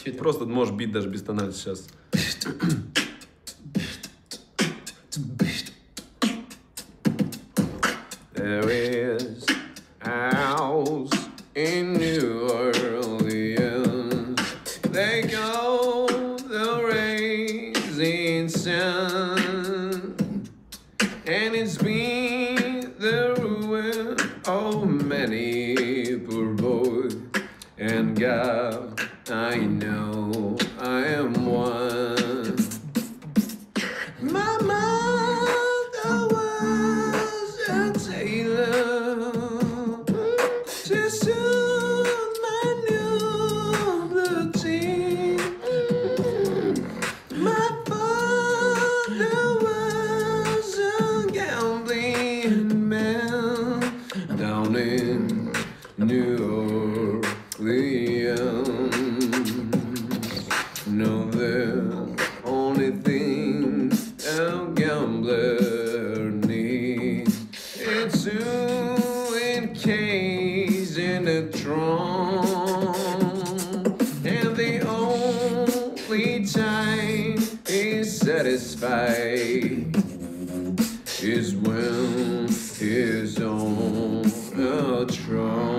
Просто можешь бить даже без тональности сейчас. There is a house in New Orleans. They go the rising sun, and it's been the ruin of many poor boys. And God, I know I am one. My mother was a tailor. She sewed my new blue jeans. My father was a gambling man down in New Orleans. No, the only thing a gambler needs is to encase in a trunk, and the only time he's satisfied is when he's on a trunk.